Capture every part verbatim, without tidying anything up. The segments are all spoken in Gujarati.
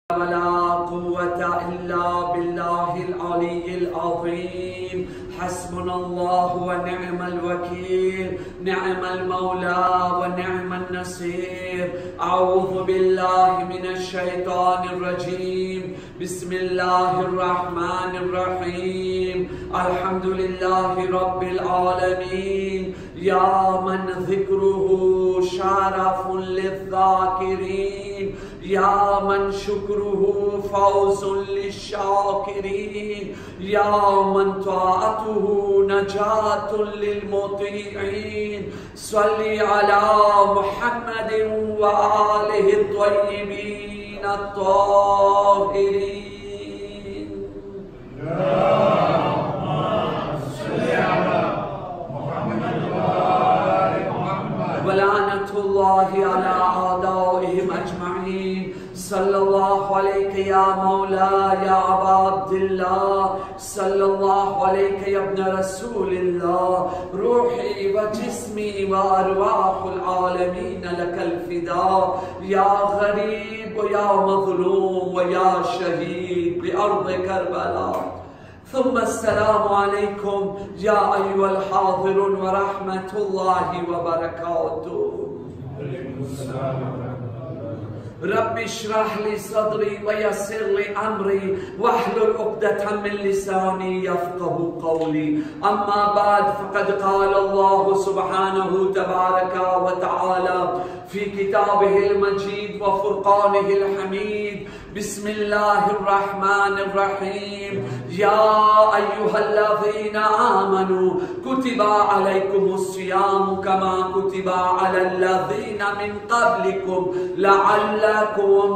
ولا قوة إلا بالله العلي العظيم حسبنا الله ونعم الوكيل نعم المولى ونعم النصير أعوذ بالله من الشيطان الرجيم بسم الله الرحمن الرحيم الحمد لله رب العالمين يا من ذكره شرف للذاكرين يا من شكره فوز للشاكرين يا من طاعته نجاة للمطيعين صل على محمد وآله الطيبين الطاهرين ولعنة الله على أعدائهم أجمعين صلى الله عليك يا مولاي يا أبا عبد الله صلى الله عليك يا ابن رسول الله روحي وجسمي وأرواح العالمين لك الفداء يا غريب ويا مظلوم ويا شهيد بأرض كربلاء ثم السلام عليكم يا أيها الحاضرون ورحمة الله وبركاته رب اشرح لي صدري ويسر لي أمري واحلل عقدة من لساني يفقه قولي أما بعد فقد قال الله سبحانه تبارك وتعالى في كتابه المجيد وفرقانه الحميد بسم الله الرحمن الرحيم يا أيها الذين آمنوا كتب عليكم الصيام كما كتب على الذين من قبلكم لعلكم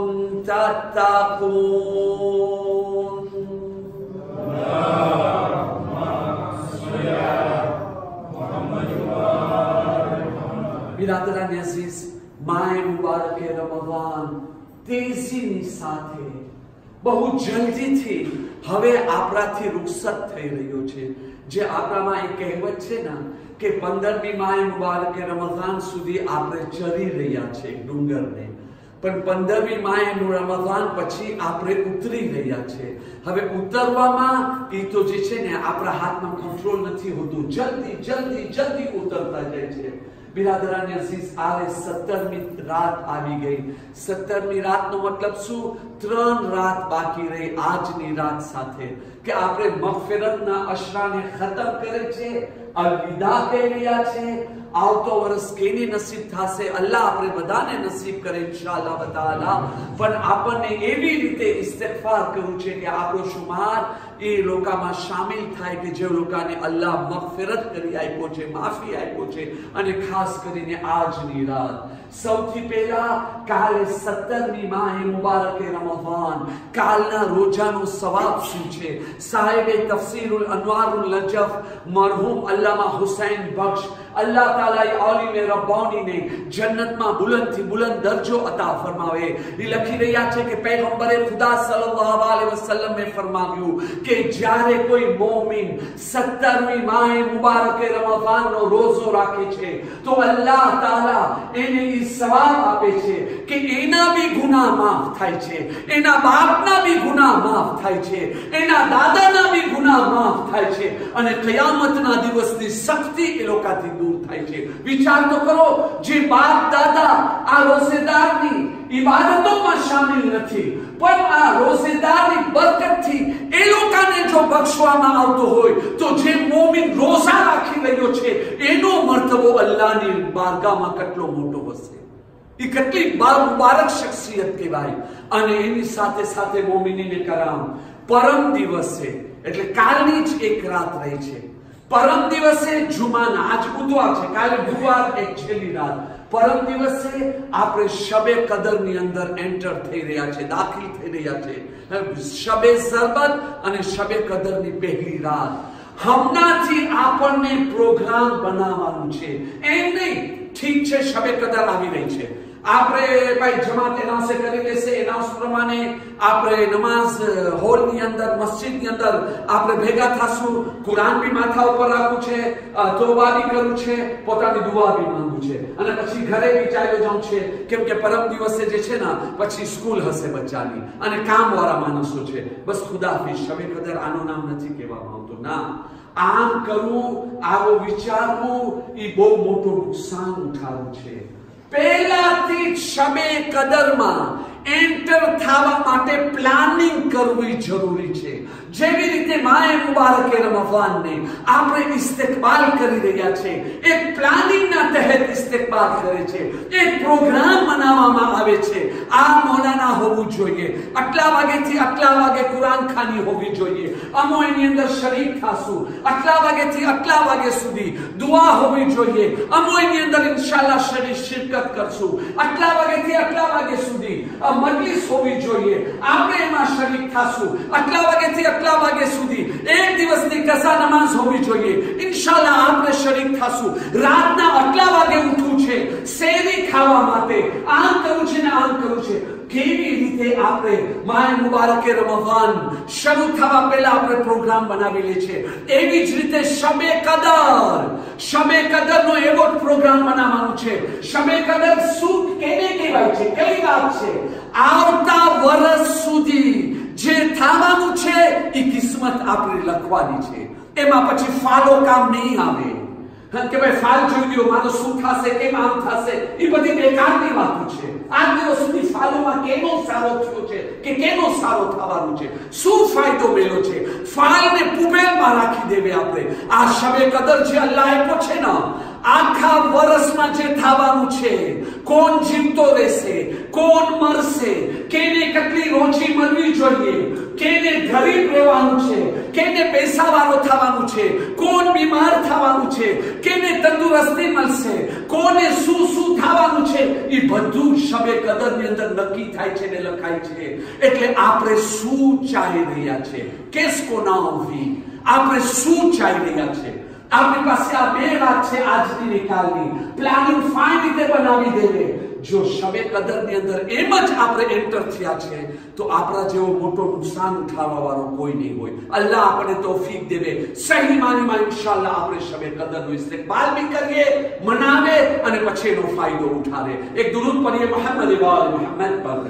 تتقون बिरादरान अजीज माए मुबारक रमजान तेजीनी સાથે બહુ જલ્દીથી હવે આપણાથી રૂખસત થઈ રહ્યો છે જે આપણામાં એક કહેવત છે ને કે પંદરમી માએ મુબારક રમજાન સુધી આપણે ચરી રહ્યા છે ડુંગરને પણ પંદરમી માએ રમજાન પછી આપણે ઉતરી રહ્યા છે હવે ઉતરવામાં એ તો જે છે ને આપણા હાથમાં કંટ્રોલ નથી હોતું જલ્દી જલ્દી જલ્દી ઉતરતા જાય છે बिरादरान अजीज आवे सत्तरमी रात આવી ગઈ સત્તરમી રાતનો મતલબ શું ત્રણ રાત બાકી રહી આજની રાત સાથે કે આપણે મગફિરતના અશરાને ખતમ કરે છે અલવિદા કહી રહ્યા છે આવતો વર્ષ કેની નસીબ થાશે અલ્લાહ આપણે બધાને નસીબ કરે ઇન્શાઅલ્લાહ તાઆલા પણ આપણને એવી રીતે ઇસ્તિગફાર કરવું છે કે આપણો શુમાર એ લોકોમાં શામિલ થાય કે જે લોકોને અલ્લાહ મગફિરત કરી આપ્યો છે માફી આપ્યો છે અને ખાસ કરીને આજની રાત સૌથી પહેલા કાલે સત્તરમી માહે મુબારક રમઝાન કાલના રોજાનો સવાબ શું છે સાહેબે તફસીરુલ અનવારુલ નજફ મરહૂમ અલ્લામા હુસૈન બખ્શ અલ્લાહ તાલા એ આલિમ રબ્બાની ને જન્નતમાં બુલંદથી બુલંદ દરજો અતા ફરમાવે એ લખી રહ્યા છે કે પૈગંબરે ખુદા સલ્લલ્લાહુ અલૈહિ વસલ્લમ ને ફરમાવ્યું કે જ્યારે કોઈ મોમિન સત્તરમી માહે મુબારક રમઝાનનો રોજો રાખે છે તો અલ્લાહ તાલા એને ઈ સવાબ આપે છે કે એના બી ગુનાહ માફ થાય છે એના બાપના બી ગુનાહ માફ થાય છે એના દાદાના બી ગુનાહ માફ થાય છે અને કયામતના દિવસની સખ્તી એ લોકોથી दूर થાય છે વિચાર તો કરો જે બાપ દાદા આ રોઝેદારની ઇબાદતોમાં શામિલ નથી પણ આ રોઝેદારની બરકતથી એ લોકોને જો બક્ષવામાં આવતો હોય તો જે મોમિન રોઝા રાખી રહ્યો છે એનો મર્તબો અલ્લાહની બારગાહમાં કેટલો મોટો હશે એ કેટલી મુબારક શખ્સિયત કહેવાય અને એની સાથે સાથે મોમિનીને કરામ પરમ દિવસે એટલે કાલની જ એક રાત રહી છે परम दिवसे जुमाना आज बुधवार છે કાલે ગુરુવાર એક છેલ્લી રાત પરમ દિવસે આપણે શબે કદર ની અંદર એન્ટર થઈ રહ્યા છે દાખલ થઈ રહ્યા છે શબે ઝરબત અને શબે કદર ની પહેલી રાત હમણાંથી આપણને પ્રોગ્રામ બનાવવાનું છે એમ નહીં ઠીક છે શબે કદર આવી રહી છે આપણે ભાઈ જમાત એનાઉન્સ કરી લેશે, એનાઉન્સ પ્રમાણે આપણે નમાઝ હોલ ની અંદર, મસ્જિદ ની અંદર આપણે ભેગા થાશું. કુરાન બી માથા ઉપર રાખવું છે, તોબા બી કરવું છે, પોતાની દુઆ બી માંગવું છે, અને પછી ઘરે બી ચાલ્યો જાઉં છે, કેમ કે પરમ દિવસે જે છે ને પછી સ્કૂલ હશે બચ્ચાની અને કામ વાળા માણસો છે. બસ ખુદાફિઝ. શબે કદર આનું નામ નથી કહેવામાં આવતું. ના, આમ કરવું, આવો વિચારવું એ બહુ મોટું નુકસાન ઉઠાવવું છે. પહેલાથી જ શબે કદરમાં એન્ટર થવા માટે પ્લાનિંગ કરવી જરૂરી છે. જેવી રીતે માએ મુબારકે રમઝાનને આપણે ઇસ્તકબાલ કરી રહ્યા છે, એક પ્લાનિંગના તહેત ઇસ્તકબાલ કરે છે, એક પ્રોગ્રામ બનાવવામાં આવે છે. આ મૌલાના હોવું જોઈએ, આટલા વાગેથી આટલા વાગે કુરાન ખાની હોવી જોઈએ, અમો એની અંદર શરીક થાશું, આટલા વાગેથી આટલા વાગે સુધી દુઆ હોવી જોઈએ, અમો એની અંદર ઇન્શાઅલ્લાહ શરીક શિરકત કરશું, આટલા વાગેથી આટલા વાગે સુધી મજલિસ હોવી જોઈએ, આપણે એમાં શરીક થાશું, આટલા વાગેથી આટલા વાગે સુધી એક દિવસની કસા નમાઝ હોવી જોઈએ, ઇન્શાઅલ્લાહ આપણે શરીક થાશું. રાતના આટલા વાગે ઉઠવું છે સેરી ખાવા માટે, આમ કરવું છે ને આમ કરવું છે. કેવી રીતે આપણે માય મુબારકે રમઝાન શરૂ થવા પહેલા આપણે પ્રોગ્રામ બનાવી લે છે, એવી જ રીતે શબે કદર, શબે કદરનો એવો જ પ્રોગ્રામ બનાવવાનો છે. શબે કદર શું કેને કહેવાય છે, કઈ વાત છે? આવતા વર્ષ સુધી જે થવાનું છે એ કિસ્મત આપણે લખવાની છે. એમાં પછી ફાલો કામ નહીં આવે કે ભાઈ ફાલ જોઈ લ્યો મારો શું થશે, કેમ આમ થશે, એ બધી બેકારની વાતો છે. આજ દિવસ સુધી ફાલોમાં કેનો સારો થયો છે કે કેનો સારો થવાનું છે, શું ફાયદો મેળ્યો છે, ફાલને પુબેલમાં રાખી દેવે આપણે. આ શબે કદર જે અલ્લાહ આપ્યો છે ને, આખા વર્ષમાં જે થવાનું છે, કોણ જીવતો રહેશે, કોણ મરશે, કેને કેટલી રોજી મળવી જોઈએ, કેને ગરીબ રહેવાનું છે, કેને પૈસાવાળો થવાનું છે, કોણ બીમાર થવાનું છે, કેને તંદુરસ્તી મળશે, કોને શું શું થવાનું છે, એ બધું શબે કદરની અંદર નક્કી થાય છે ને લખાય છે. એટલે આપણે શું ચાહી રહ્યા છે, કેસકો ના હોવી, આપણે શું ચાહી રહ્યા છે. આપણી પાસે આ બે વાત છે આજની નિકાલની. પ્લાનિંગ ફાઇન રીતે બનાવી દેવે. જો શબે કદરની અંદર એમ જ આપણે એન્ટર થયા છે તો આપણા જેવો મોટો નુકસાન ઉઠાવવા વાળો કોઈ નહીં હોય. અલ્લાહ આપણે તૌફીક દેવે. સહી માનીમાં ઇન્શાઅલ્લાહ આપણે શબે કદરનો ઇસ્તકબાલ બી કરીએ, મનાવે અને પછી એનો ફાયદો ઉઠાવે. એક દુરૂદ પઢીએ મોહમ્મદ વાલ મોહમ્મદ પર.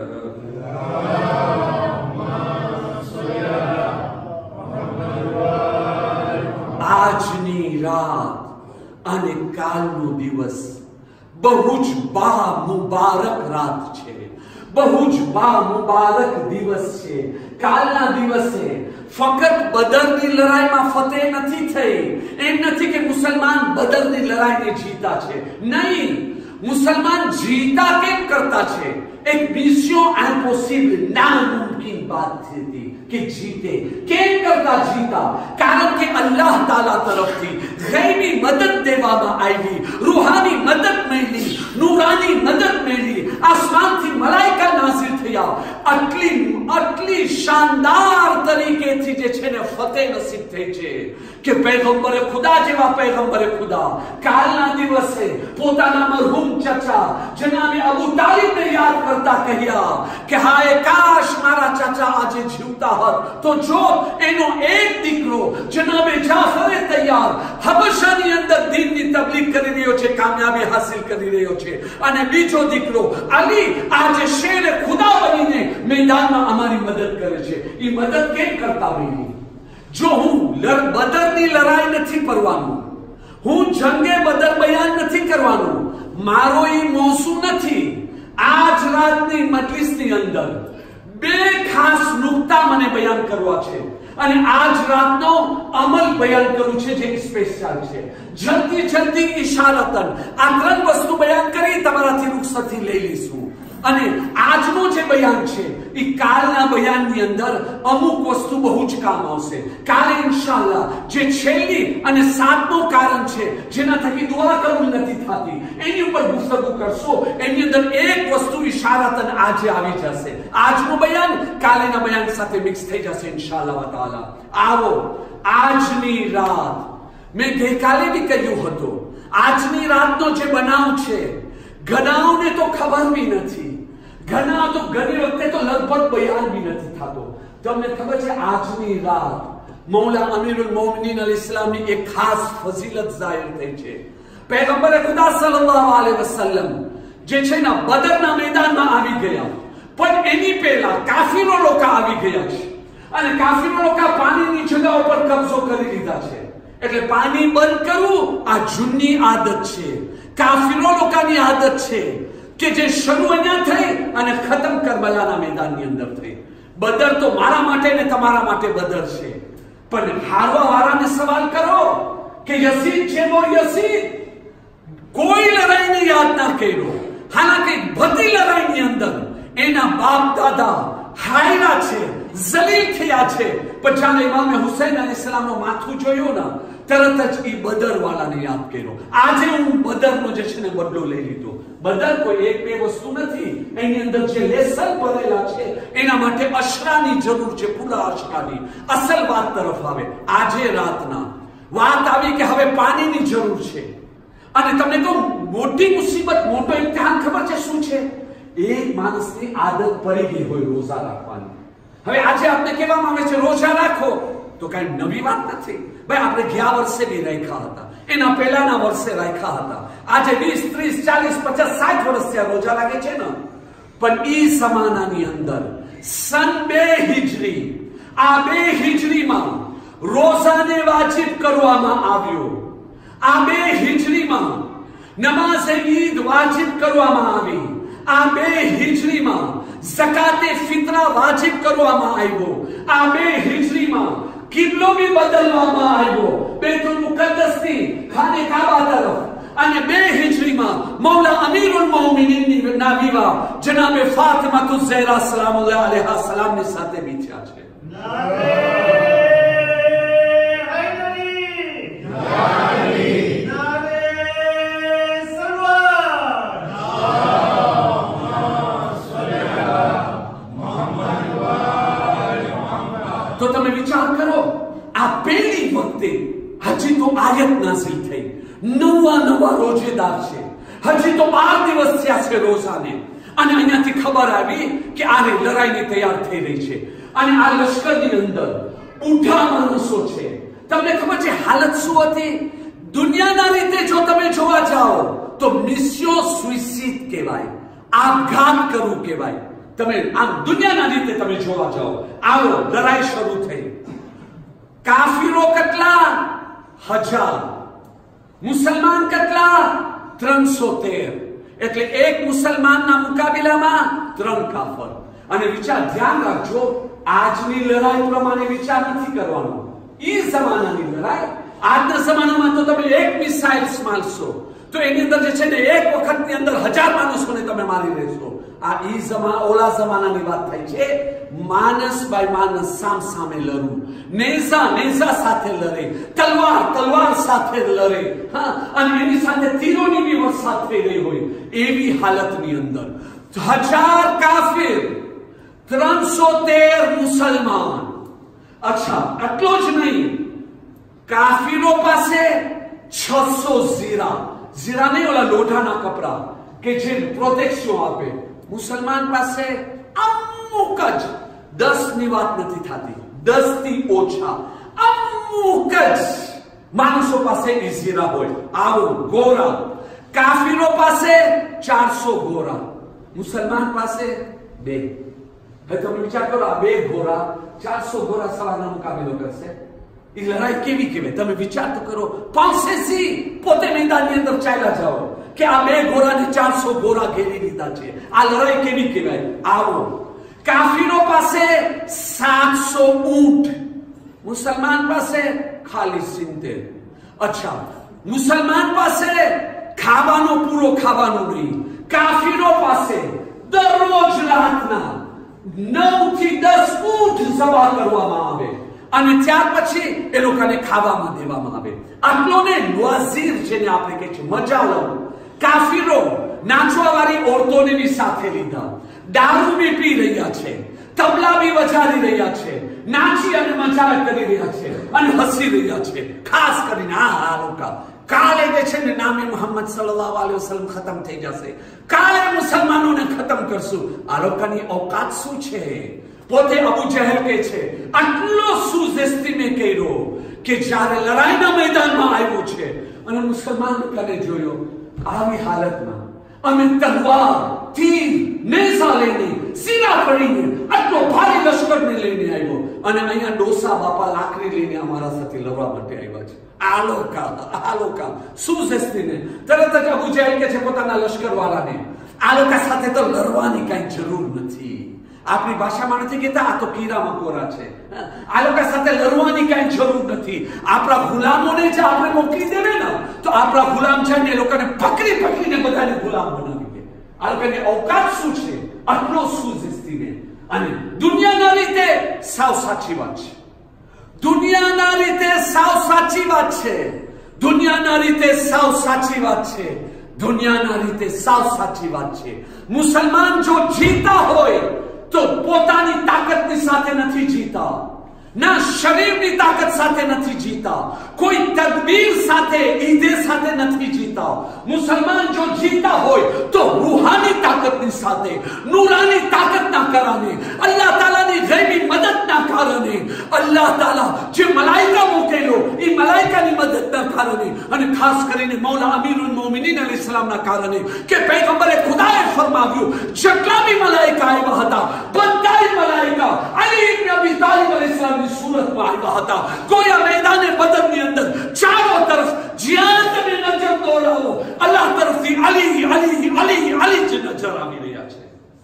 આજની રાત અને કાલનો દિવસ બહુ જ બા મુબારક રાત છે, બહુ જ બા મુબારક દિવસ છે. કાલના દિવસે ફક્ત બદરની લડાઈમાં ફતેહ નથી થઈ. એમ નથી કે મુસલમાન બદરની લડાઈને જીતા છે, નહીં. મુસલમાન જીતા કેમ કરતા છે? એક મિશન ઇમ્પોસિબલ, નામુમકિન બાત થતી કે જીતે. કેમ કરતા જીતા? કારણ કે અલ્લાહ તાલા તરફથી ગૈબી મદદ દેવામાં આવી, રૂહાની મદદ મળી, નૂરાની મદદ મળી, આસમાનથી મલાઈકા નાઝિલ થયા. આટલી આટલી શાનદાર તરીકેથી જે છે ને ફતેહ નસીબ થઈ છે કે પૈગંબરે ખુદા જેવા પૈગંબરે ખુદા કાલના દિવસે પોતાના મરહૂમ ચાચા જનાબે અબુ તાલિબને યાદ કરતા કહ્યા કે હાય કાશ મારા ચાચા આજે જીવતા હોત તો જો એનો એક દીકરો જનાબે જાફરે તૈયાર હબશાની અંદર દીનની તબલીગ કરી રહ્યો છે, કામયાબી હાસિલ કરી રહ્યો છે, અને બીજો દીકરો અલી આજે શેર ખુદા બનીને મેદાનમાં અમારી મદદ કરે છે. એ મદદ કેમ કરતા હોય? જો હું બદરની લડાઈ નથી કરવાનું, હું જંગે બદર બયાન નથી કરવાનું, મારો એ મોસું નથી. આજ રાતની મજલિસની અંદર બે ખાસ નુક્તા મને બયાન કરવા છે અને આજ રાતનો અમલ બયાન કરું છે જે સ્પેશિયલ છે. જલ્દી જલ્દી ઇશારતન આ ત્રણ વસ્તુ બયાન કરી તમારાથી રૂખસતી લઈ લઈશું. અને આજનો જે બયાન છે એ કાલના બયાનની અંદર અમુક વસ્તુ બહુ જ કામ આવશે. કાલે ઇન્શાઅલ્લાહ જે છેલ્લી અને સાતમો કારણ છે જેના થકી દુઆ કબૂલ નથી થતી એની ઉપર ગુફ્તગુ કરશો. એની અંદર એક વસ્તુ ઇશારતન આજે આવી જશે. આજનું બયાન કાલેના બયાન સાથે મિક્સ થઈ જશે ઇન્શાઅલ્લાહ તાઆલા. આવો આજની રાત મેં ગઈકાલે બી કહ્યું હતું, આજની રાતનો જે બનાવ છે ઘણાઓને તો ખબર બી નથી, ઘણા તો ઘણી વખતે તો લગભગ બયાન બી નથી થતો. તમને ખબર છે આજની રાત મૌલા અમીરુલ મોમિનીન અલ ઇસ્લામની એક ખાસ ફઝીલત ઝાહિર થઈ છે. પૈગંબર ખુદા સલ્લલ્લાહુ અલૈહિ વસલ્લમ જે છે ને બદરના મેદાનમાં આવી ગયા, પણ એની પહેલા કાફીરો લોકો આવી ગયા છે અને કાફીરો લોકો પાણીની જગ્યાઓ પર કબજો કરી લીધા છે. એટલે પાણી બંધ કરવું આ જૂની આદત છે, કાફીરો લોકોની આદત છે કે જે શરૂ અહીંયા થઈ અને ખતમ કરબલાના મેદાનની અંદર થઈ. બદર તો મારા માટે ને તમારા માટે બદર છે, પણ હારવા વાળાને સવાલ કરો કે યઝીદ જેવો યઝીદ કોઈ લડાઈને યાદ ના કર્યો, હાલાકી બધી લડાઈની અંદર એના બાપ દાદા હાયરા છે, જલીલ થયા છે, પણ જ્યારે ઇમામ હુસૈન અલૈહિસ્સલામનું માથું જોયું ને તરત જ એ બદર વાળાને યાદ કર્યો. આજે હું બદરનો જે છે ને બદલો લઈ લીધો. બદર કોઈ એક બે વસ્તુ નથી, એની અંદર જે લેસન ભરેલા છે એના માટે અશરાની જરૂર છે, પૂરા અશરાની. અસલ વાત તરફ આવે. આજે રાતના વાત આવી કે હવે પાણીની જરૂર છે અને તમને કહું મોટી મુસીબત, મોટો ઇમ્તિહાન ખબર છે શું છે? એક માણસની આદત પડી ગઈ હોય રોજા રાખવાની. હવે આજે આપણે કહેવામાં આવે છે રોજા રાખો, તો કઈ નવી વાત નથી ભાઈ. આપણે ગયા વર્ષે બી રાખ્યા હતા, એના પહેલાના વર્ષે રાખ્યા હતા. આજે વીસ ત્રીસ ચાલીસ પચાસ સાઠ વર્ષથી આ રોજા લાગે છે ને, પણ ઈ સમાનાની અંદર સન બે હિજરી, આ બે હિજરીમાં રોજાને વાજિબ કરવામાં આવ્યો. આ બે હિજરીમાં નમાઝે ઈદ વાજિબ કરવામાં આવી. આ બે હિજરીમાં ઝકાતે ફિત્રા વાજિબ કરવામાં આવ્યો. આ બે હિજરીમાં કિબલો બી બદલવામાં આવ્યો બેતુલ મુકદ્દસથી ખાને કાબા તરફ. અને બે હિજરીમાં મૌલા અમીરુલ મોમિનીન ના વિવાહ જનાબે ફાતિમા ઝહરા સલામુલ્લાહ અલૈહા સલામની સાથે બી થયા છે. તો તમે વિચાર કરો, આ પહેલી વખતે હજી તો આયત નાઝિલ થઈ, નવા નવા રોજેદાર છે, હજી તો બાર દિવસ થયા છે રોજાને, અને અહીંયાથી ખબર આવી કે આને લડાઈની તૈયાર થઈ રહી છે. અને આ લશ્કરની અંદર ઉઠા માણસો છે. તમને ખબર છે હાલત શું હતી? દુનિયાના રીતે જો તમે જોવા જાઓ તો મિસ્યો સુઇસાઇડ કહેવાય, આપઘાત કરવું કહેવાય. તમે આમ દુનિયાના રીતે તમે જોવા જાઓ, આવો લડાઈ શરૂ થઈ. કાફીરો કેટલા? હજાર. મુસલમાન કેટલા? ત્રણસો તેર. એટલે એક મુસલમાનના મુકાબલામાં ત્રણ કાફર. અને વિચાર ધ્યાન રાખજો, આજની લડાઈ પ્રમાણે વિચાર નથી કરવાનો. ઈ જમાનાની લડાઈ. આજના જમાનામાં તો તમે એક મિસાઇલ મારશો તો એની અંદર જે છે ને એક વખતની અંદર હજાર માણસોને તમે મારી લેશો. આ ઈ જમા ઓલા જમાનાની વાત થઈ છે. માનસ બાય માનસ સામ સામે લડવું, નેઝા નેઝા સાથે લડે, તલવાર તલવાર સાથે લડે, હા, અને એની સાથે તીરોની બી વરસાદ થઈ રહી હોય એવી હાલતની અંદર હજાર કાફિર, ત્રણસો તેર મુસલમાન. અચ્છા, આટલો જ નહીં, કાફિરો પાસે છસો ઝીરા, ઝીરા નહીં ઓલા લોઢાના કપડા કે જે પ્રોટેક્શન આપે. મુસલમાન પાસે અમુક જ, દસ ની વાત નથી થતી, દસ થી ઓછા અમુક જ માણસો પાસે ઝીરા હોય. આવો ગોરા. કાફિરો પાસે ચારસો ગોરા, મુસલમાન પાસે બે. હવે તમે વિચાર કરો, આ બે ગોરા ચારસો ગોરા સવારનો મુકાબલો કરશે. એ લડાઈ કેવી કહેવાય? તમે વિચાર તો કરો. પાંચસી પોતે મેદાનની અંદર ચાલ્યા જાઓ કે આ બે ગોરાને ચારસો ગોરા ઘેરી લીધા છે. આ લડાઈ કેવી કહેવાય? આવો. કાફીરો પાસે સાતસો ઊંટ, મુસલમાન પાસે ખાલી સિત્તેર. અચ્છા, મુસલમાન પાસે ખાવાનો પૂરો ખાવાનું નહીં. કાફીરો પાસે દરરોજ રાતના નવ થી દસ ઊંટ સવાર કરવામાં આવે અને ત્યાર પછી એ લોકોને ખાવામાં દેવામાં આવે. આટલો ને નવાઝીર જેને આપણે કહે છે, મજા લો. કાફીરો નાચવા વાળી ઓરતોને બી સાથે લીધા, દારૂ બી પી રહ્યા છે, તબલા બી વજાડી રહ્યા છે, નાચી અને મજા કરી રહ્યા છે અને હસી રહ્યા છે. ખાસ કરીને આ આ લોકો કાલે જે છે ને નામે મુહમ્મદ સલ્લલ્લાહુ અલૈહિ વસલ્લમ ખતમ થઈ જશે, કાલે મુસલમાનોને ખતમ કરશું. આ લોકોની औकात શું છે? પોતે અબુ જહેલ કે છે આટલો સુઝેસ્ટીમે કર્યો કે જ્યારે લડાઈના મેદાનમાં આવ્યો છે અને મુસલમાન કને જોયો આવી હાલતમાં, અમે તલવાર, તીર, નેઝા લઈને, સીના પડીને આટલો ભારે લશ્કરને લઈને આવ્યો અને અહીંયા ડોસા બાપા લાકડી લઈને અમારા સાથે લડવા માટે આવ્યા છે. આ લોકો આ લોકો સુઝેસ્તીને તરત જ અબુ જહેલ કે છે પોતાના લશ્કર વાળાને, આ લોકો સાથે તો લડવાની કઈ જરૂર નથી. આપણી ભાષામાં નથી કહેતા આ તો કીરા મકોરા છે. આ લોકો સાથે લડવાની કઈ જરૂર નથી. આપણા ગુલામોને જે આપણે મોકલી દેવે ને તો આપણા ગુલામ છે ને એ લોકોને પકડી પકડીને બધાને ગુલામ બનાવી દે. આ લોકોની औकात શું છે? આટલો સુઝેસ્તીને. અને દુનિયાના રીતે સાવ સાચી વાત છે. દુનિયાના રીતે સાવ સાચી વાત છે. દુનિયાના રીતે સાવ સાચી વાત છે. દુનિયાના રીતે સાવ સાચી વાત છે. મુસલમાન જો જીતા હોય તો પોતાની તાકાતની સાથે નથી જીતા, ના શરીરની તાકાત સાથે નથી જીતા, કોઈ તદબીર સાથે, ઈદે સાથે નથી જીતા. મુસલમાન જો જીતા હોય તો રૂહાની તાકાતની સાથે, નૂરાની તાકાતના કારણે, અલ્લાહ તાલાની ગૈબી મદદના કારણે, અલ્લાહ તાલા જે મલાઈકા મોકલેલો એ મલાઈકાની મદદના કારણે, અને ખાસ કરીને મૌલા અમીરુલ મોમિનીન અલૈહિસ સલામના કારણે કે પૈગંબરે ખુદાએ ફરમાવ્યું જેટલા બી મલાઈકા આવ્યા હતા બધા મલાઈકા અલી ઇબ્ન અબી તાલિબ અલૈહિસ સલામની સુરતમાં આવ્યા હતા. ગોયા મેદાને બદરની અંદર ચારો તરફ જ્યાં તમે નજર દોડાવો અલ્લાહ તરફથી અલી અલી અલી અલી જ નજર આવી રહ્યા છે.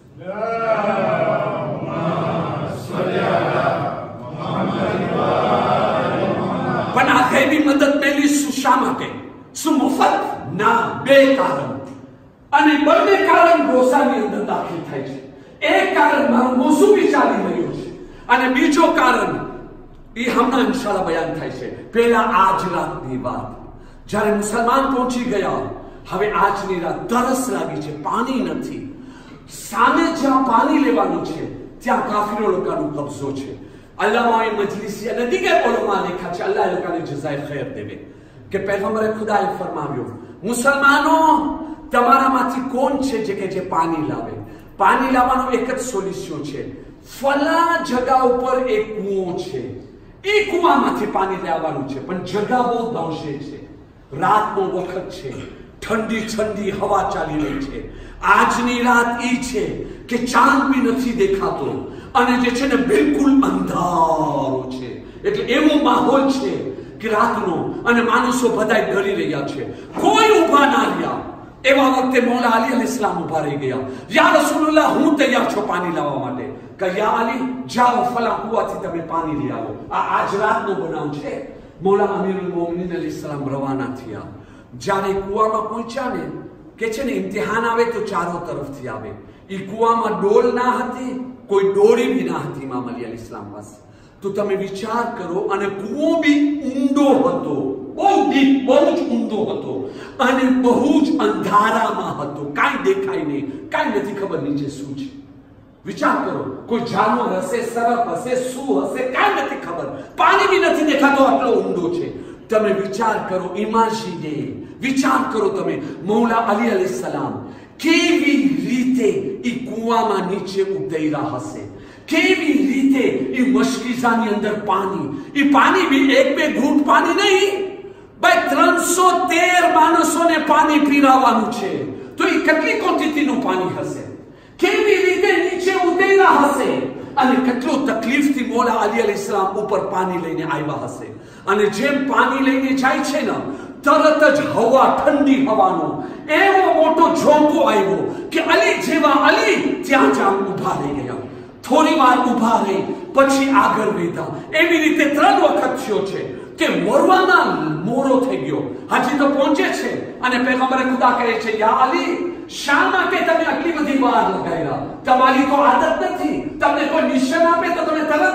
પણ આ ગૈબી મદદ મેલી શું શા માટે? શું મુફત? ના, બે કારણ. અને બંને કારણ રોસાની અંદર દાખલ થાય છે. એક કારણ મારું મોસું વિચારી રહ્યો છે અને બીજો કારણ એ હમણાં ઇન્શાલ્લાહ બયાન થાય છે. પહેલા આજ રાતની વાત, જ્યારે મુસલમાન પહોંચી ગયા, હવે આજની રાત તરસ લાગી છે, પાણી નથી. સામે જ્યાં પાણી લેવાનું છે ત્યાં કાફીરો લોકોનો કબજો છે. અલ્લામાએ મજલિસી અને દીગર ઉલમા લેખા છે, અલ્લાહ લોકોને જઝાએ ખૈર દેવે, કે પૈગંબરે ખુદાએ ફરમાવ્યું મુસલમાનો તમારામાંથી કોણ છે જે કે જે પાણી લાવે? પાણી લાવવાનો એક જ સોલ્યુશન છે. ફલા જગા ઉપર એક કૂવો છે, એ કૂવામાંથી પાણી લાવવાનું છે. પણ જગા બહુ દંશે છે, રાતનો વખત છે, ઠંડી ઠંડી હવા ચાલી રહી છે. આજની રાત એ છે કે ચાંદ બી નથી દેખાતો અને જે છે ને બિલકુલ અંધારો છે. એટલે એવો માહોલ છે કે રાતનો, અને માણસો બધા ડરી રહ્યા છે, કોઈ ઊભા ના રહ્યા. એવા વખતે મૌલા અલી અલૈહિસ્સલામ ઉભા રહી ગયા. યા રસૂલુલ્લાહ, હું તૈયાર છું પાણી લાવવા માટે. કે યા અલી જાઓ ફલા કુવાથી તમે પાણી લઈ આવો. આ આજ રાતનો બનાવ છે. મૌલા અમીરુલ મોમિનીન અલૈહિસ્સલામ રવાના થયા. જ્યારે કુવામાં પહોંચ્યા ને, કે છે ને ઇમ્તિહાન આવે તો ચારો તરફથી આવે. એ કુવામાં ડોલ ના હતી, કોઈ ડોળી બી ના હતી ઇમામ અલી અલૈહિસ્સલામ પાસે. તો તમે વિચાર કરો, અને કુવો બી ઊંડો હતો, બહુ ડીપ, બહુ જ ઊંડો હતો, અને બહુ જ અંધારામાં હતો. કાંઈ દેખાય નહીં, કાંઈ નથી ખબર નીચે શું છે. વિચાર કરો, કોઈ જાનવર હશે, સરપ હશે, શું હશે, કાંઈ નથી ખબર. પાણી બી નથી દેખાતો, આટલો ઊંડો છે. તમે વિચાર કરો, ઇમાજીને વિચાર કરો તમે, મૌલા અલી અલૈહિસ્સલામ કેવી રીતે એ કુવામાં નીચે ઉતર્યા હશે, કેવી રીતે એ મશકીઝાની અંદર પાણી, એ પાણી બી એક બે ઘૂંટ પાણી નહીં ભાઈ, ત્રણસો તેર માણસોને પાણી પીરાવાનું છે. તો એ કેટલી ક્વોન્ટિટીનું પાણી હશે, કેવી રીતે નીચે ઉતર્યા હશે, અને કેટલો તકલીફથી મૌલા અલી અલૈહિસ્સલામ ઉપર પાણી લઈને આવ્યા હશે. અને જેમ પાણી લઈને જાય છે ને, તરત જ હવા, ઠંડી હવાનો એવો મોટો ઝોંકો આવ્યો કે અલી જેવા અલી ત્યાં જ્યાં ઉભા રહી ગયા. થોડી વાર ઉભા રહી પછી આગળ વધ્યા. એવી રીતે ત્રણ વખત થયો છે કે મોરવાના મોરો થઈ ગયો, હજી તો પહોંચે છે. અને પૈગંબરે ખુદા કહે છે, યા અલી શા માટે તમે આટલી બધી વાર લગાવ્યા? તમારી તો આદત નથી, તમને કોઈ મિશન આપે તો તમે તરત જ આવી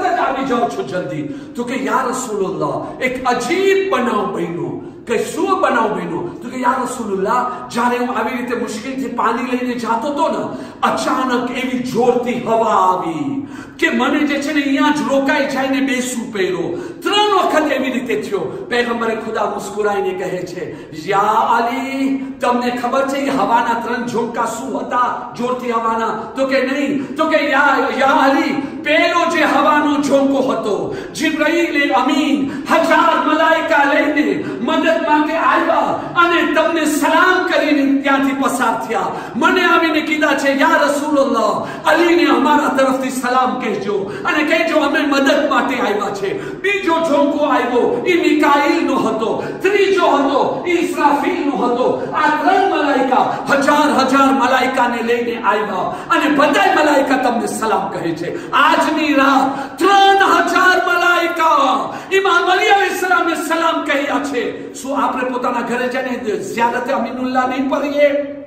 જાઓ છો જલ્દી. તો કે યા રસૂલુલ્લાહ, એક અજીબ બનાવ બન્યો. કે શું બનાવ બન્યો? તો કે યા રસૂલુલ્લાહ, જ્યારે હું આવી રીતે મુશ્કેલથી પાણી લઈને જાતો હતો ને, અચાનક એવી જોરથી હવા આવી કે મને જે છે ને અહીંયા જ રોકાઈ જઈને બેસવું પડ્યું. ત્રણ વખત એવી રીતે થયો. પૈગંબરે ખુદા મુસ્કુરાઈને કહે છે, યા અલી, તમને ખબર છે એ હવાના ત્રણ ઝોંકા શું હતા જોરથી હવાના? તો કે નહીં. તો કે યા યા અલી, પેલો જે હવાનો ઝોંકો હતો, જિબ્રાઈલ અમીન હજાર મલાઈકા લઈને મદદ માટે આવ્યા અને તમને સલામ કરીને ત્યાંથી પસાર થયા. મને આવીને કીધા છે, યા રસૂલુલ્લાહ, અલીને અમારા તરફથી સલામ કહેજો અને કહેજો અમે મદદ માટે આવ્યા છે. બીજો ઝોંકો આવ્યો, એ મિકાઈલનો હતો. ત્રીજો હતો એ ઇસ્રાફીલનો હતો. આ ત્રણ મલાઈકા હજાર હજાર મલાઈકાને લઈને આવ્યા અને બધા મલાઈકા તમને સલામ કહે છે. આજની રાત ત્રણ હજાર મલાઈકા ઇમામ અલી અલૈહિસ્સલામને સલામ કહ્યા છે. શું આપણે પોતાના ઘરે જઈને ઝિયારત અમીનુલ્લાહ નહીં પઢીએ?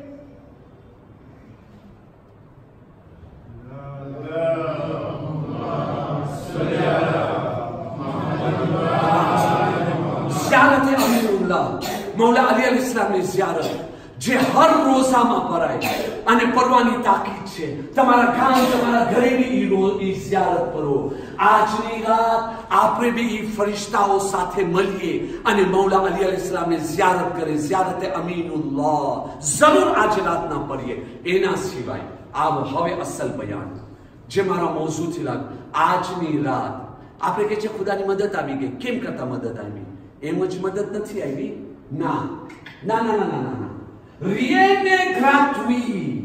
ઝિયારત અમીનુલ્લાહ, મૌલા અલી અલૈહિસ્સલામની ઝિયારત જે હર રોઝામાં પરાય અને પરવાની તાકીદ છે. તમારા ગામ, તમારા ઘરેની ઈ ઝિયારત કરો. આજની રાત આપણે બી ઈ ફરિશ્તાઓ સાથે મળીએ અને મૌલા અલી અલૈહિસ્સલામને ઝિયારત કરે. ઝિયારત અમીનુલ્લાહ જરૂર આજ રાતના પડીએ. એના સિવાય આવો હવે અસલ બયાન જે મારા મોઝૂથી લાગ. આજની રાત આપણે કહે છે ખુદાની મદદ આવી ગઈ. કેમ કરતા મદદ આવી? એમ જ મદદ નથી આવી. ના ના ના ના ના ના rien n'est gratuit,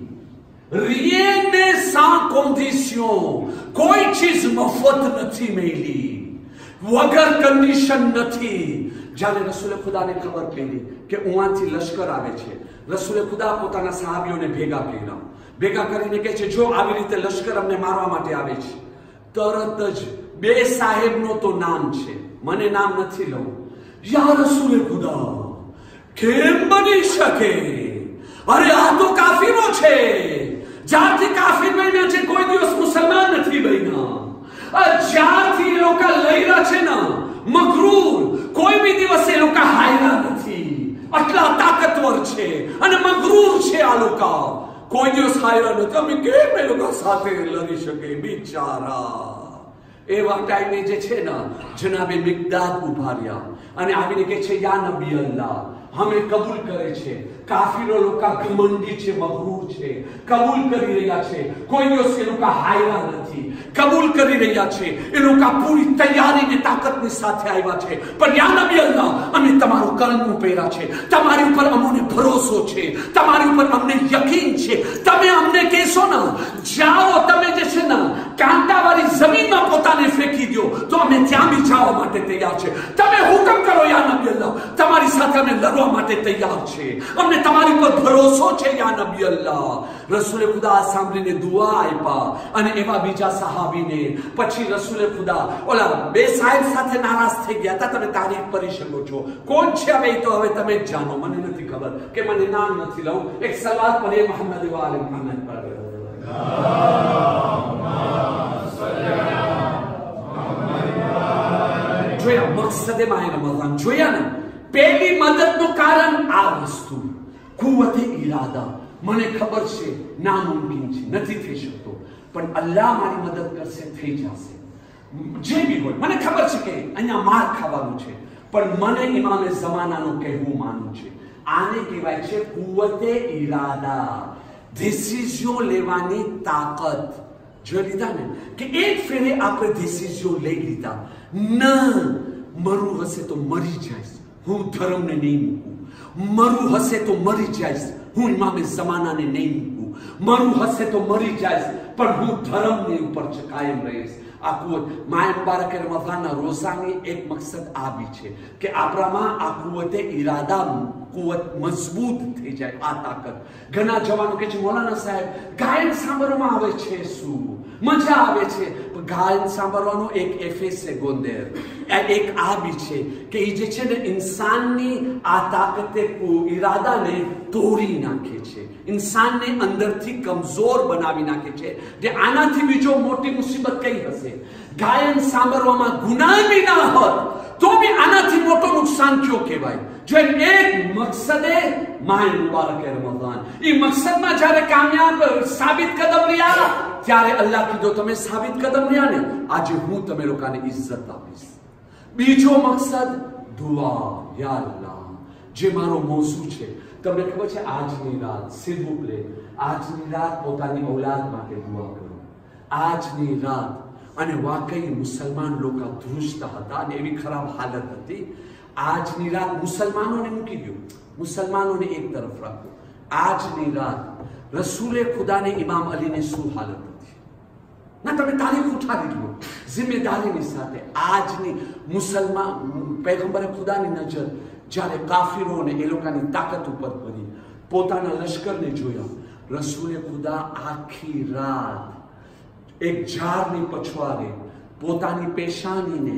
rien n'est sans condition. કોઈ ચીજ મફત નથી મેલી, વગર કન્ડિશન નથી. જ્યારે રસૂલે ખુદાને ખબર પડી કે ઉહાથી લશ્કર આવે છે, રસૂલે ખુદા પોતાના સહાબીઓને ભેગા કર્યા. ભેગા કરીને કહે છે, જો આવી રીતે લશ્કર અમને મારવા માટે આવે છે, તરત જ બે સાહેબનો તો નામ છે, મને નામ નથી લઉં. યા રસૂલે ખુદા, કેમ બની શકે? અરે આ તો કાફીરો છે. જ્યારથી કાફીર બન્યા છે કોઈ દિવસ મુસલમાન નથી બન્યા. જ્યારથી એ લોકો લઈરા છે ને મગરૂર, કોઈ બી દિવસ એ લોકો હાર્યા નથી. આટલા તાકાતવર છે અને મગરૂર છે આ લોકો. કોઈ દિવસ હાર્યા નથી. અમે કેમ એ લોકો સાથે લડી શકે? બિચારા. એવા ટાઈમે જે છે ને જનાબે મિકદાદ ઉભા રહ્યા અને આવીને કહે છે, યા નબી અલ્લાહ, હમે કબૂલ કરે છે. કાફીરો લોકો ઘમંડી છે, મગરૂર છે, કબૂલ કરી રહ્યા છે. કોઈ દિવસ એ લોકો હાર્યા નથી, કબૂલ કરી રહ્યા છે. એ લોકો પૂરી તૈયારી અને તાકાતની સાથે આવ્યા છે. પણ યા નબી અલ્લાહ, અમે તમારું કરમનું પહેર્યા છે, તમારી ઉપર અમને ભરોસો છે, તમારી ઉપર અમને યકીન છે. તમે અમને કહેશો ને જાઓ, તમે જે છે ને કાંટાવાળી જમીનમાં પોતાને ફેંકી દો તો અમે ત્યાં બી જવા માટે તૈયાર છે. તમે હુકમ કરો યા નબી અલ્લાહ, તમારી સાથે અમે લડવા માટે તૈયાર છે. અમને તમારી પર ભરોસો છે યા નબી અલ્લાહ. રસૂલે ખુદા સાંભળીને દુઆ આપ્યા અને એવા બીજા સહાબીને. પછી રસૂલે ખુદા ઓલા બે સાહેબ સાથે નારાજ થઈ ગયા હતા. તમે તારીફ કરી શકો છો. કોણ છે હવે? તો હવે તમે જ જાણો. મને નથી ખબર કે મને નામ નથી લઉં. એક સલાત પઢે મોહમ્મદ વાલે મોહમ્મદ પર. જોયા મકસદે માય રમઝાન જોયા ને. પહેલી મદદનું કારણ આ વસ્તુ, કુવતે ઇરાદા. મને ખબર છે નામુમકિન છે, નથી થઈ શકતો, પણ અલ્લાહ મારી મદદ કરશે, થઈ જશે. જે બી હોય મને ખબર છે કે અહીંયા માર ખાવાનું છે, પણ મને ઇમામે ઝમાનાનું કહેવું માનવું છે. આને કહેવાય છે કુવતે ઇરાદા, ડિસિઝન લેવાની તાકાત. જો લીધા ને કે એક ફેરે આપણે ડિસિઝન લઈ લીધા, ના મરું હશે તો મરી જઈશ, હું ધર્મને નહીં મૂકું. મરું હશે તો મરી જઈશ, હું ઇમામે ઝમાનાને નહીં મૂકું. મરું હશે તો મરી જઈશ, પણ હું ધર્મની ઉપર કાયમ રહીશ. આ કુવત માય મુબારક રમઝાનના રોઝાની એક મકસદ આ બી છે કે આપણામાં આ કુવતે ઇરાદા, કુવત મજબૂત થઈ જાય. આ તાકાત. ઘણા જવાનો કે છે, મૌલાના સાહેબ ગાયન સાંભળવામાં આવે છે શું? મજા આવે છે. ગાયન સાંભળવાનો એક એફએસ છે ગોંદેર, એક આ બી છે કે એ જે છે ને ઇન્સાનની આ તાકાતે ઈરાદાને તોડી નાખે છે, ઇન્સાનને અંદરથી કમજોર બનાવી નાખે છે. જે આનાથી બીજો મોટી મુસીબત કઈ હશે? ગાયન સાંભળવામાં ગુનાહ બી ના હોત તો બી આનાથી મોટો નુકસાન કયો કહેવાય? જો એક મકસદે માય મુબારક રમઝાન, એ મકસદમાં જ્યારે કામયાબ સાબિત કદમ રહ્યા ત્યારે અલ્લાહ કીધો તમે સાબિત કદમ રહ્યા ને, આજે હું તમે લોકોને ઇજ્જત આપીશ. બીજો મકસદ દુઆ. યા અલ્લાહ, જે મારો મોસુ છે, તમને ખબર છે આજની રાત સિદ્ધુપલે આજની રાત પોતાની ઔલાદ માટે દુઆ કરો. આજની રાત, અને વાકઈ મુસલમાન લોકો ધ્રુજત હતા અને એવી ખરાબ હાલત હતી. આજની રાત મુસલમાનોને મૂકી દો, મુસલમાનોને એક તરફ રાખો. આજની રાત રસૂલે ખુદાને ઇમામ અલીને શું હાલત હતી ના, તમે તારીખ ઉઠાવી લો જિમ્મેદારીની સાથે. આજની મુસલમાન પૈગંબરે ખુદાની નજર જ્યારે કાફિરોને એ લોકોની તાકાત ઉપર પડી, પોતાના લશ્કરને જોયા, રસૂલે ખુદા આખી રાત એક ઝાડની પછવાડે પોતાની પેશાનીને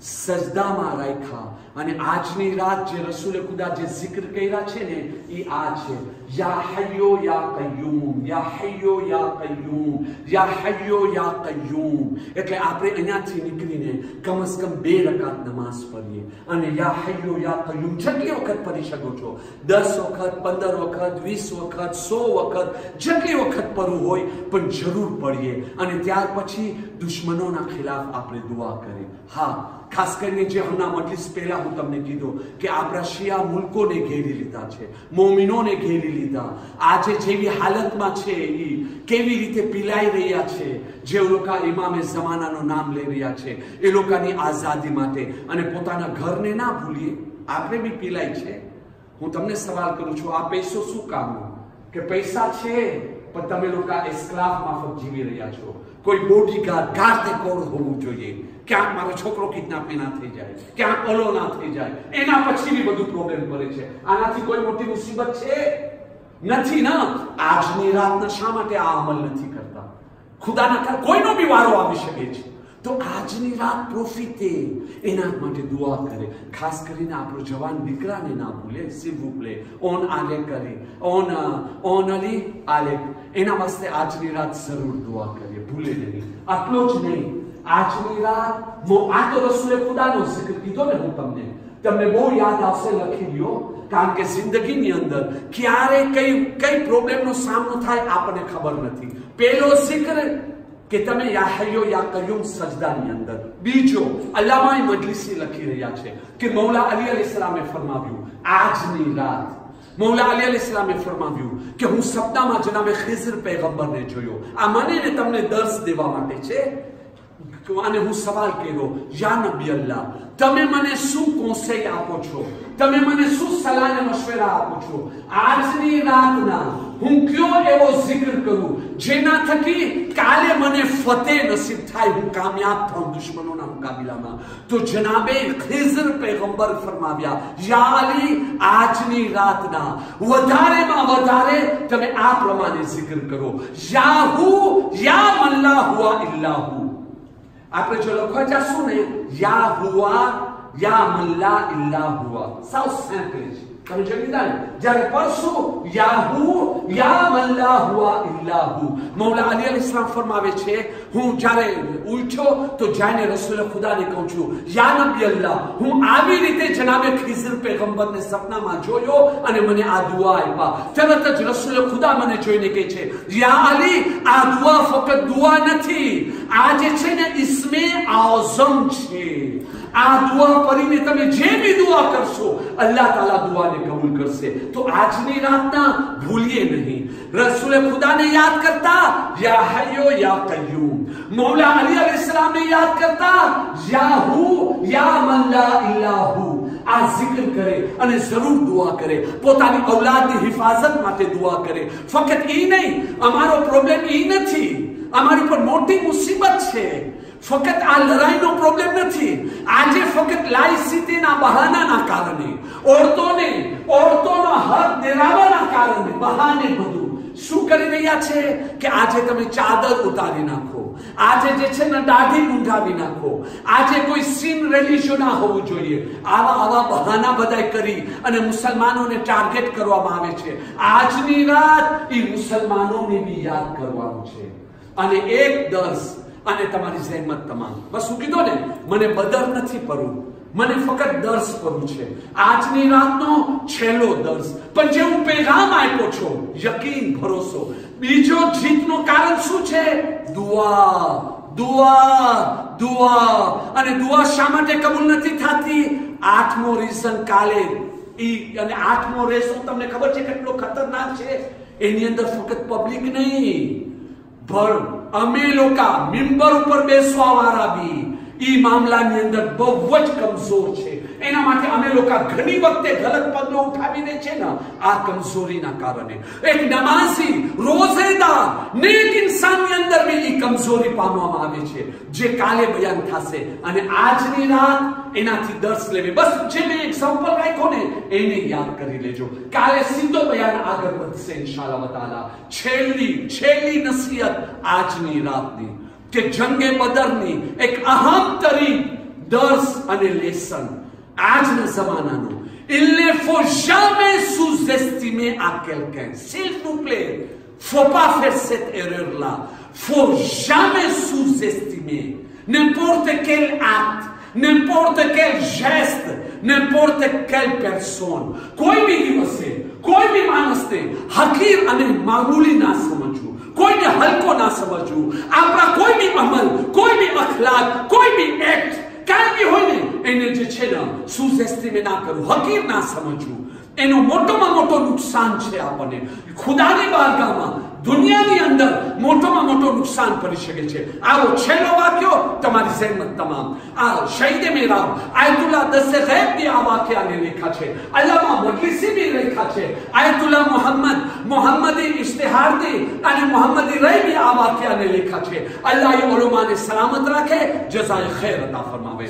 સજદામાં રાખ્યા. અને આજની રાત જે રસૂલે ખુદા જે જિક્ર કર્યા છે ને એ આ છે, યા હય્યો યા કય્યુમ, યા હય્યો યા કય્યુમ, યા હય્યો યા કય્યુમ. એટલે આપણે અહીંયાથી નીકળીને કમસ કમ બે રકાત નમાઝ પઢીએ અને યા હય્યો યા કય્યુમ જેટલી વખત પઢી શકો છો, દસ વખત, પંદર વખત, વીસ વખત, સો વખત, જેટલી વખત પડવું હોય પણ જરૂર પડીએ. અને ત્યાર પછી દુશ્મનોના ખિલાફ આપણે દુઆ કરીએ. હા, ખાસ કરીને જે હમણાં મજલિસ પહેલા હું તમને કીધું કે આપણા શિયા મુલ્કોને ઘેરી લીધા છે, મોમિનોને ઘેરી લીધા. આજે જેવી હાલતમાં છે એ કેવી રીતે પીલાઈ રહ્યા છે, જે લોકો ઇમામે જમાનાનું નામ લઈ રહ્યા છે એ લોકોની આઝાદી માટે. અને પોતાના ઘરને ના ભૂલીએ, આપણે બી પીલાય છે. હું તમને સવાલ કરું છું, આ પૈસો શું કામનો? કે પૈસા છે પણ તમે લોકો એસ્ક્લાવ માફક જીવી રહ્યા છો. કોઈ બોડીગાર્ડ ગાર્ડ કોડ હોવું જોઈએ. ક્યાંક મારો છોકરો કિડનેપ ના થઈ જાય, ક્યાંક ઓલો ના થઈ જાય, એના પછી બી બધું પ્રોબ્લેમ પડે છે. આનાથી કોઈ મોટી મુસીબત છે નથી ના. આજની રાતના શા માટે આ અમલ નથી કરતા? ખુદાના કર કોઈનો બી વારો આવી શકે છે, તો આજની રાત પ્રોફિટે એના માટે દુઆ કરે. ખાસ કરીને આપણો જવાન દીકરાને ના ભૂલે. સિવુપલે ઓન આલે કરે, ઓન ઓન અલી આલે, એના વાસ્તે આજની રાત જરૂર દુઆ કરીએ, ભૂલે નહીં. આટલો જ નહીં, આજની રાત આ તો રસૂલે ખુદાનો જિક્ર કીધો ને હું તમને, તમને બહુ યાદ આવશે, લખી લ્યો. કારણ કે જિંદગીની અંદર ક્યારે કઈ કઈ પ્રોબ્લેમનો સામનો થાય આપણને ખબર નથી. પહેલો જિક્ર કે તમે યા હય્યો યા કય્યુમ સજદાની અંદર. બીજો અલ્લામા મજલિસી લખી રહ્યા છે કે મૌલા અલી અલૈહિસ્સલામે ફરમાવ્યું આજની રાત, મૌલા અલી અલૈહિસ્સલામે ફરમાવ્યું કે હું સપનામાં જનાબે ખિઝર પૈગંબરને જોયો. આ મને ને તમને દર્શ દેવા માટે છે. અને હું સવાલ કર્યો, યા નબી અલ્લાહ, તમે મને શું કોન્સેય આપો છો? તમે મને શું સલાહ અને મશવરા આપો છો? આજની રાતના હું કયો એવો જિક્ર કરું જેના થકી કાલે મને ફતેહ નસીબ થાય, હું કામયાબ થાઉં દુશ્મનોના મુકાબલામાં? તો જનાબે ખિઝર પૈગંબર ફરમાવ્યા, યા અલી, આજની રાતના વધારેમાં વધારે તમે આ પ્રમાણે જિક્ર કરો, યાહુ યા મન લા હુઆ ઇલ્લા હુ. આપણે જો લખવા જશું ને, યા હુઆ યા મન લા ઇલ્લા હુઆ, સાવ સિમ્પલ છે. તમે જોઈ લીધા ને, જ્યારે પડશું યાહુ યા મન લા હુઆ ઇલ્લા હુ. મૌલા અલી અલૈહિસ્સલામ ફરમાવે છે, હું જ્યારે ઉઠ્યો તો જાને રસૂલ ખુદાને કહું છું, યા નબી અલ્લાહ, હું આવી રીતે જનાબે ખિઝર પૈગંબરને સપનામાં જોયો અને મને આ દુઆ આપ્યા. તરત જ રસૂલ ખુદા મને જોઈને કહે છે, યા અલી, આ દુઆ ફક્ત દુઆ નથી, આ જે છે ને ઇસ્મે આઝમ છે. આ દુઆ પડીને તમે જે બી દુઆ કરશો અલ્લાહ તાલા દુઆને કબૂલ કરશે. તો આજની રાતના ભૂલીએ નહીં, રસૂલે ખુદાને યાદ કરતા યા હય્યો યા કય્યુમ, મૌલા અલી અલૈહિસ્સલામને યાદ કરતા યાહુ યા મન લા ઇલ્લા હુ. આ જિક્ર કરે અને જરૂર દુઆ કરે, પોતાની ઔલાદની હિફાજત માટે દુઆ કરે. ફક્ત ઈ નહીં, અમારો પ્રોબ્લેમ ઈ નથી, અમારી પર મોટી મુસીબત છે. ફક્ત આ લડાઈનો પ્રોબ્લેમ નથી, આજે ફક્ત લાઇસિટીના બહાનાના કારણે, ઓરતોને ઓરતોનો હક દેરાવાના કારણે બહાને બધું શું કરી રહ્યા છે કે આજે તમે ચાદર ઉતારી નાખો, આજે જે છે ને દાઢી મૂંઢાવી નાખો, આજે કોઈ સીન રેલી ના હોવું જોઈએ. આવા આવા બહાના બધાય કરી અને મુસલમાનોને ટાર્ગેટ કરવામાં આવે છે. આજની રાત એ મુસલમાનોને બી યાદ કરવાનું છે. અને એક દર્શ અને તમારી જહેમત તમામ. બસ હું કીધું ને, મને બદર નથી પડવું, મને ફક્ત દર્શ કરવું છે. આજની રાતનો છેલ્લો દર્શ. પણ જે હું પેગામ આપ્યો છો, યકીન ભરોસો, બીજો જીતનું કારણ શું છે? દુઆ, દુઆ, દુઆ. અને દુઆ શા માટે કબૂલ નથી થતી? આઠમો રીઝન કાલે ઈ અને આઠમો રેસો તમને ખબર છે કેટલો ખતરનાક છે? એની અંદર ફક્ત પબ્લિક નહીં, ભર અમે લોકો મિંબર ઉપર બેસવા વાળા બી ઈ મામલાની અંદર બહુ જ કમજોર છે. એના માટે અમે લોકો ઘણી વખતે ગલત પગલું ઉઠાવી દે છે ને, આ કમજોરીના કારણે. એક નમાઝી, રોઝેદાર, નેક ઇન્સાનની અંદર બી ઈ કમજોરી પામવામાં આવે છે, જે કાલે બયાન થશે. અને આજની રાત એનાથી દર્શ લેવી. બસ જે મેં એક્ઝામ્પલ રાખ્યો ને એને યાદ કરી લેજો. કાલે સીધો બયાન આગળ વધશે ઇન્શાઅલ્લાહ તાલા. છેલ્લી છેલ્લી નસીહત આજની રાતની કે જંગે બદરની એક અહમ તરીન દર્શ અને લેસન આજના જમાનાનું. Il ne faut jamais sous-estimer à quelqu'un. S'il vous plaît, faut pas faire cette erreur-là. Faut jamais sous-estimer n'importe quel acte, n'importe quel geste, n'importe quelle personne. કોઈ બી દિવસે કોઈ બી માણસને હકીર અને મામૂલી ના સમજવું, કોઈને હલકો ના સમજવું. આપણા કોઈ બી અમલ, કોઈ બી અખલાક, કોઈ બી એક્ટ કાંઈ બી હોય ને એને જે છે ને સુઝેસ્ટિમે ના કરવું, હકીર ના સમજવું. એનો મોટોમાં મોટો નુકસાન છે આપણને ખુદાની બારગાહમાં, દુનિયાની અંદર મોટોમાં મોટો નુકસાન પડી શકે છે. આવો છેલ્લો વાક્યો તમારી જહેમત તમામ. આ શહીદે મેરાબ આયતુલ્લાહ દસ્તે ગૈબની આ વાક્યાને લેખા છે. અલ્લામા મજલિસી બી લેખા છે. આયતુલ્લાહ મોહમ્મદ મોહમ્મદી ઇશ્તિહારદી અને મોહમ્મદી રહીબી આ વાક્યાને લેખા છે. અલ્લાહ એ ઉલમાને સલામત રાખે, જઝાએ ખૈર અતા ફરમાવે.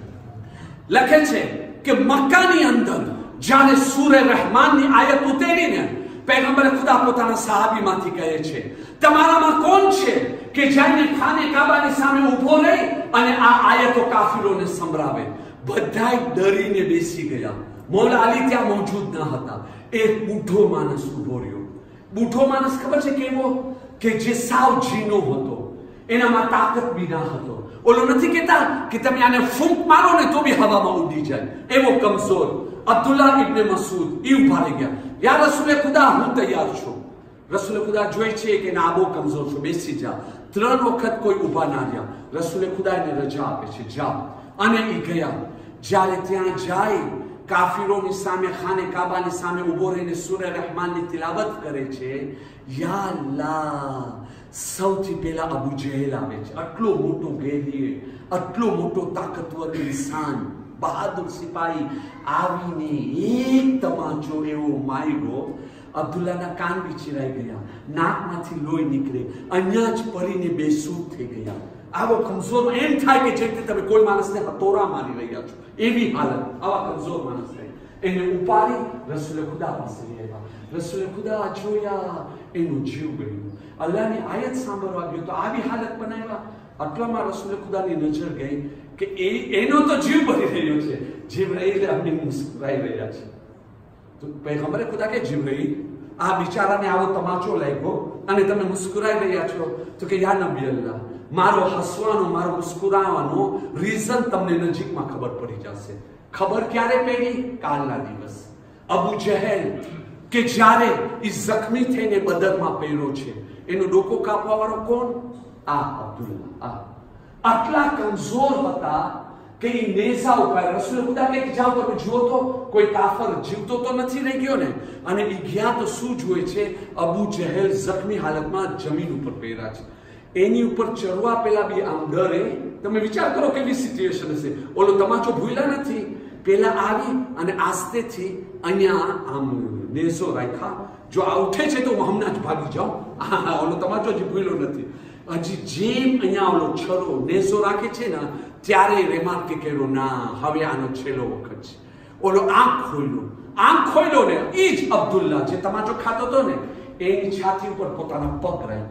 લખે છે કે મક્કાની અંદર જ્યારે સૂરે રહેમાનની આયત ઉતરીને પૈગંબરે ખુદા પોતાના સહાબીમાંથી કહે છે, તમારામાં કોણ છે કે જેને ખાને કાબાની સામે ઊભો રહી અને આ આયતો કાફિરોને સંભળાવે? બધાય ડરીને બેસી ગયા. મૌલા અલી ત્યાં મોજૂદ ન હતા. એક બુઢો માણસ ઊભો રહ્યો. બુઢો માણસ ખબર છે કેવો? કે જે સાવ જીનો હતો, એનામાં તાકાત બી ના હતો. ઓલો નથી કહેતા કે તમે આને ફૂંક મારો ને તો બી હવામાં ઉડી જાય, એવો કમજોર. અબ્દુલ્લાહ ઇબ્ન મસૂદ ઈ ઉભા રહી ગયા. યા રસૂલે ખુદા, હું તૈયાર છું. રસૂલે ખુદા જોઈ છે કે ના બહુ કમજોર છો, બેસી જા. ત્રણ વખત કોઈ ઉભા ના રહ્યા. રસૂલે ખુદા એને રજા આપે છે, જા. અને એ ગયા. જ્યારે ત્યાં જાય કાફિરોની સામે, ખાને કાબાની સામે ઉભો રહીને સૂરે રહેમાનની તિલાવત કરે છે. યા અલ્લાહ, સૌથી પહેલા અબુ જહેલ આવે છે. આટલો મોટો ગેરીએ, આટલો મોટો તાકતવર ઇન્સાન, બહાદુર સિપાહી આવીને એક તમાચો એવો માર્યો, અબ્દુલ્લાના કાન બી ચિરાઈ ગયા, નાકમાંથી લોહી નીકળે, અહીંયા જ પડીને બેસૂદ થઈ ગયા. આવો કમજોર એમ થાય કે જેથી તમે કોઈ માણસને હતોરા મારી રહ્યા છો, એવી હાલત. આવા કમજોર માણસ થાય. એને ઉપાડી રસૂલે ખુદા પાસે આવ્યા. રસૂલે ખુદા જોયા, એનું જીવ ગયું. અલ્લાહની આયત સાંભળવા ગયો તો આવી હાલત બનાવ્યા. આટલામાં રસૂલે ખુદાની નજર ગઈ કે એ એનો તો જીવ બની રહ્યો છે, જીબ્રાઈલ અમને મુસ્કરાઈ રહ્યા છે. તો પૈગંબરે ખુદા કે જીબ્રાઈલ, આ બિચારાને આવો તમાચો લાગ્યો અને તમે મુસ્કરાઈ રહ્યા છો. તો કે યા નબી અલ્લાહ, મારો હસવાનો, મારો મુસ્કરાવાનો રીઝન તમને નજીકમાં ખબર પડી જશે. ખબર ક્યારે પડી? કાલના દિવસ. અબુ જહેલ કે જ્યારે એ જખમી થઈને બદરમાં પહેર્યો છે, એનો ડોકો કાપવા વાળો કોણ? આ અબ્દુલ્લાહ. આ આટલા કમજોર હતા કે એ નેઝા ઉપર રસૂલ ખુદા કે જાઓ તમે જુઓ તો કોઈ કાફર જીવતો તો નથી રહી ગયો ને. અને એ ગયા તો શું જોવે છે? અબુ જહેલ જખમી હાલતમાં જમીન ઉપર પહેર્યા છે. એની ઉપર ચડવા પેલા બી આમ ડરે. તમે વિચાર કરો કેવી સિચ્યુએશન હશે. ઓલો તમાચો ભૂલ્યા નથી, પેલા આવી અને આસ્તેથી અહીંયા આમ નેઝો રાખ્યા. જો આ ઉઠે છે તો હું હમણાં જ ભાગી જાઉં. ઓલો તમાચો હજી ભૂલ્યો નથી. હજી જેમ અહીંયા ઓલો છરો નેઝો રાખે છે ને ત્યારે રેમાર્ક કે કર્યો, ના હવે આનો છેલ્લો વખત છે. ઓલો આંખ ખોલ્યો, આંખ ખોલ્યો ને એ જ અબ્દુલ્લાહ જે તમાચો ખાતો હતો ને એની છાતી ઉપર પોતાના પગ રાખ્યો.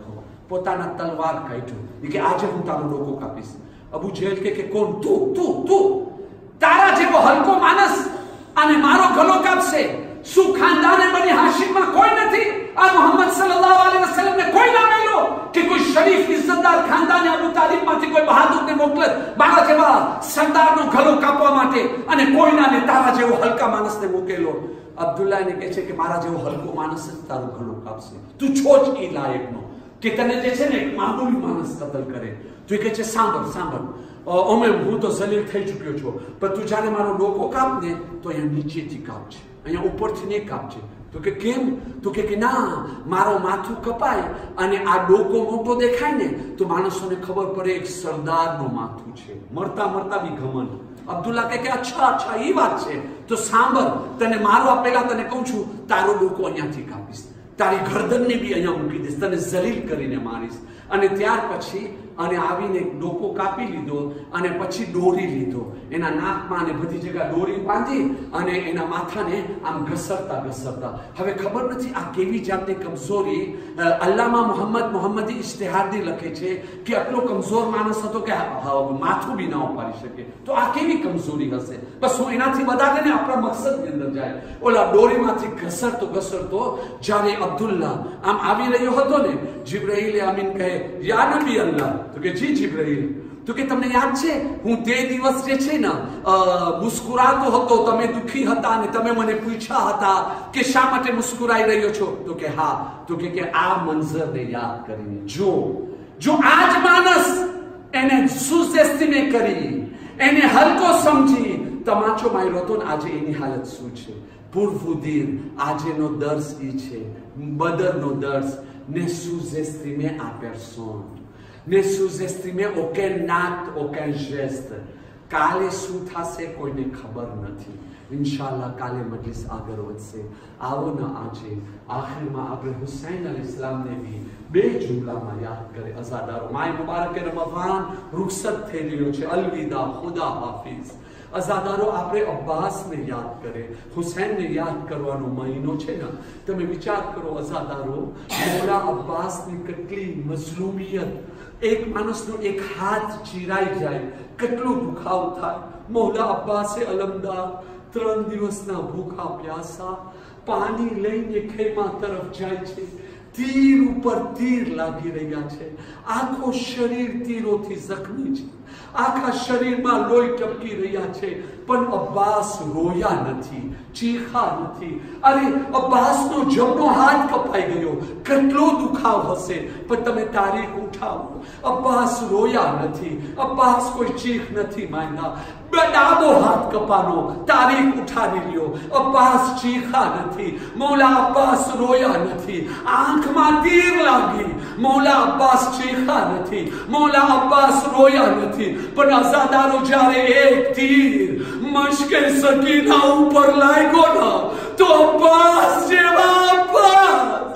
પોતાના તલવાર કાઢ્યો કે આજે હું તારો ડોકો કાપીશ. અબુ જેહલ કે કે કોણ? તું તું તું તારા જેવો હલકો માણસ અને મારો ગળો કાપશે? શું ખાનદાને બની હાશિમમાં કોઈ નથી? આ મુહમ્મદ સલ્લલ્લાહુ અલૈહિ વસલ્લમ ને કોઈ ના મેલો કે કોઈ શરીફ ઇજ્જતદાર ખાનદાને અબુ તાલિબમાંથી કોઈ બહાદુરને મોકલે મારા જેવા સરદારનો ગળો કાપવા માટે, અને કોઈના ને તારા જેવો હલકા માણસને મોકેલો. અબ્દુલ્લાહ ને કહે છે કે મારા જેવો હલકો માણસ જ તારો ગળો કાપશે. તું છો જ એ લાયકનો કે તને જે છે ને એક મામૂલી માણસ કતલ કરે. તું કહે છે સાંભળ સાંભળ ઓમે હું તો જલીલ થઈ ચૂક્યો છું, પણ તું જ્યારે મારો ડોકો કાપ ને તો અહીંયા નીચેથી કાપજે, અહીંયા ઉપરથી નહીં કાપજે. તો કે કેમ? તો કે ના, મારો માથું કપાય અને આ ડોકો મોટો દેખાય ને તો માણસોને ખબર પડે એક સરદારનું માથું છે, મરતા મરતા બી ઘમંડ. અબ્દુલ્લા કહે કે અચ્છા અચ્છા એ વાત છે, તો સાંભળ તને મારવા પહેલા તને કહું છું તારો ડોકો અહીંયાથી કાપીશ, તારી ગરદનને બી અહીંયા મૂકી દઈશ, તને જલીલ કરીને મારીશ. અને ત્યાર પછી અને આવીને ડોકો કાપી લીધો અને પછી દોરી લીધો, એના નાકમાં અને બધી જગ્યા દોરી બાંધી અને એના માથાને આમ ઘસરતા ઘસરતા. હવે ખબર નથી આ કેવી જાતની કમજોરી. અલ્લામા મોહમ્મદ મોહમ્મદી ઇશ્તિહાદી લખે છે કે આટલો કમજોર માણસ હતો કે માથું બી ના ઉપાડી શકે. તો આ કેવી કમજોરી હશે? બસ હું એનાથી વધારે ને આપણા મકસદની અંદર જાય. ઓલા દોરીમાંથી ઘસરતો ઘસરતો જ્યારે અબ્દુલ્લા આમ આવી રહ્યો હતો ને, જિબ્રાઈલ આમીન કહે યા નબી અલ્લાહ. તો કે જી જિબ્રાઈલ. તો કે તમને યાદ છે હું તે દિવસ જે છે ને મુસ્કુરાતો હતો, તમે દુખી હતા અને તમે મને પૂછ્યા હતા કે શા માટે મુસ્કુરાઈ રહ્યો છો? તો કે હા. તો કે કે આ મંઝરને યાદ કરીને જો જો આજ માણસ એને સુસ્તેસ્તિમે કરી, એને હલકો સમજી તમાચો માર્યો હતો ને, આજે એની હાલત શું છે? પૂર્વદીર આજેનો દર્શ એ છે, બદરનો દર્શ. Ne sous-estimez à personne. Ne sous-estimez aucun acte, aucun geste. કાલે શું થશે કોઈને ખબર નથી. ઇન્શાઅલ્લાહ કાલે મજલિસ આગળ વધશે. આવો ને આજે આખિરમાં આપણે હુસૈન અલૈહિસ્સલામને બી બે જુમલામાં યાદ કરે. અઝાદારો માય મુબારક રમઝાન રૂખસત થઈ રહ્યો છે. અલવિદા, ખુદા હાફિઝ. અઝાદારો આપણે અબ્બાસને યાદ કરે, હુસૈનને યાદ કરવાનો મહિનો છે ને. તમે વિચાર કરો અઝાદારો, મોલા અબ્બાસની કેટલી મઝલુમિયત, એક માણસનો એક હાથ ચીરાઈ જાય કેટલું દુખાવ થાય. મોલા અબ્બાસે અલમદાર ત્રણ દિવસના ભૂખા પ્યાસા પાણી લઈને ખેમા તરફ જાય છે. તીર ઉપર તીર લાગી રહ્યા છે, આખો શરીર તીરોથી જખમી છે, આખા શરીરમાં લોહી ટપકી રહ્યા છે, પણ અબ્બાસ રોયા નથી, ચીખા નથી. અરે અબ્બાસનો જમણો હાથ કપાઈ ગયો, કેટલો દુખાવ હશે, પણ તમે તારીખ ઉઠાવો. અબ્બાસ રોયા નથી, અબ્બાસ કોઈ ચીખ નથી માંગ્યા. ડાબો હાથ કપાનો, તારીખ ઉઠાવી લ્યો. અબ્બાસ ચીખા નથી, મૌલા અબ્બાસ રોયા નથી. આંખમાં તીર લાગી, મૌલા અબ્બાસ ચીખા નથી, મૌલા અબ્બાસ રોયા નથી. પણ અઝાદારો જ્યારે એક તીર મશ્કે સકીના ઉપર લાગ્યો ને, તો અબ્બાસ જેવા અબ્બાસ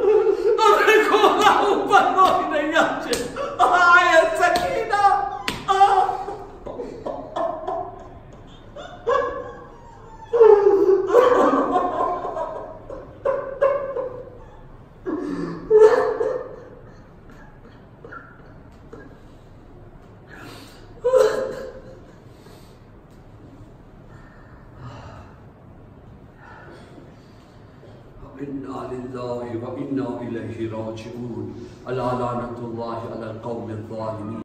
હવે ખોલા ઉપર રોઈ રહ્યા છે. આય સકીના إنا لله وإنا إليه راجعون. ألا لعنة الله على القوم الظالمين.